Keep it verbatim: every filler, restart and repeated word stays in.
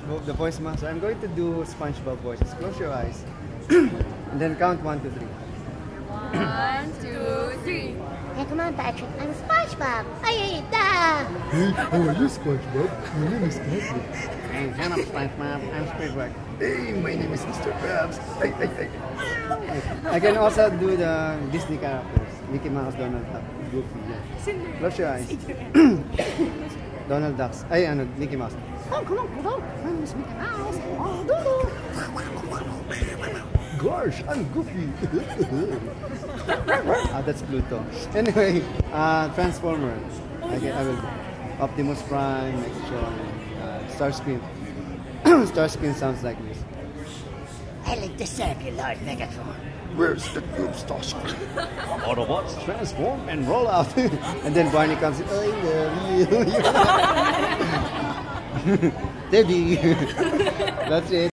vo- the voice master. I'm going to do SpongeBob voices. Close your eyes. And then count one, two, three. One, two, three. Hey, come on, Patrick. I'm SpongeBob. Ay, ay, da. Hey, how are you, SpongeBob? My name is Patrick. Hey, shut up, SpongeBob. I'm Squidward. Hey, my name is Mister Krabs. Hey, hey, hey. I can also do the Disney characters. Mickey Mouse, Donald Duck, Goofy. Yeah. Close your eyes. Donald Ducks. Ay, ano, Mickey Mouse. Oh, come on, come on. My name is Mickey Mouse. Oh, do. Gosh, I'm Goofy. Ah, that's Pluto. Anyway, uh, Transformer. I, get, I will. Optimus Prime, Megatron, uh, Starscream. Starscream sounds like this. I like to serve you, Lord Megatron. Where's the good Starscream? Autobots, transform and roll out. And then Barney comes in. I love you. Teddy. That's it.